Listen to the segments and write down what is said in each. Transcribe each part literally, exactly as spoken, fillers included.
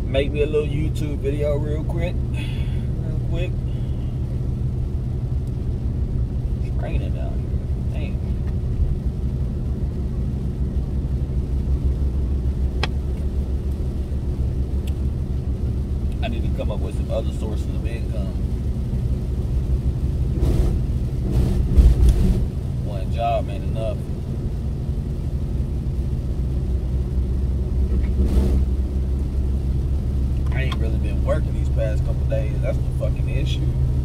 make me a little YouTube video real quick. Real quick. It's raining down here. Damn. I need to come up with some other sources of income. One job ain't enough. I ain't really been working these past couple days. That's the fucking issue.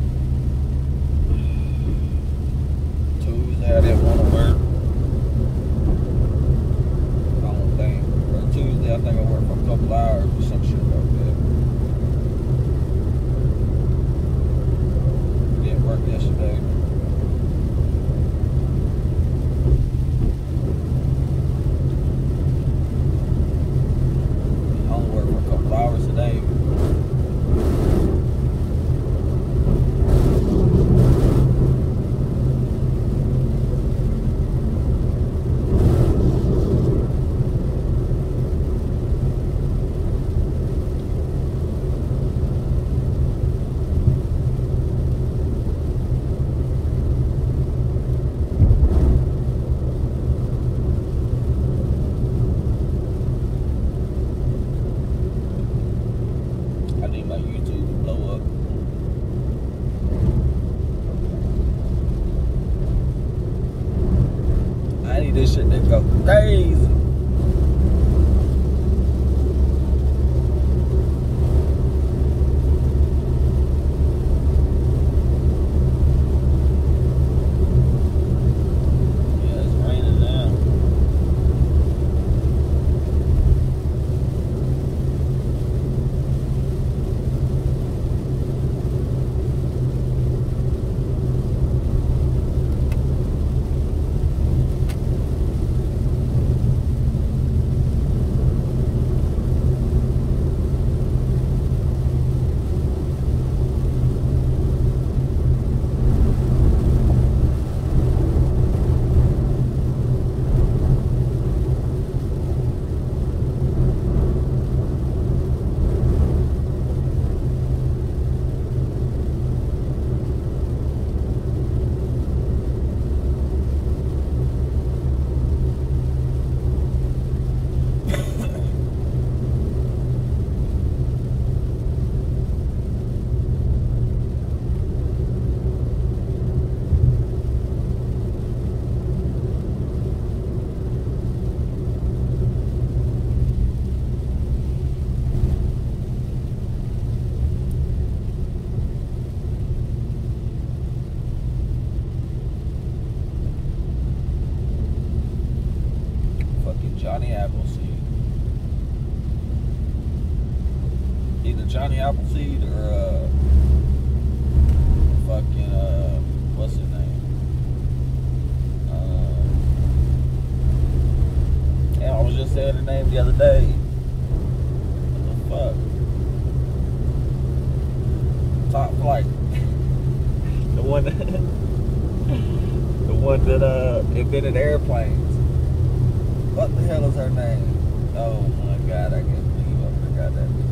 Tuesday I didn't want to work. I don't think. Or Tuesday I think I worked for a couple hours or some shit like that. Didn't work yesterday. I only worked for a couple hours today. I need my YouTube to blow up. I need this shit to go crazy. Yeah, it's raining now. Johnny Appleseed. Either Johnny Appleseed or uh, fucking uh, what's his name? Uh, yeah, I was just saying the name the other day. What the fuck? Top Flight. the one that the one that uh invented airplanes. What the hell is her name? Oh my god, I can't believe I forgot that.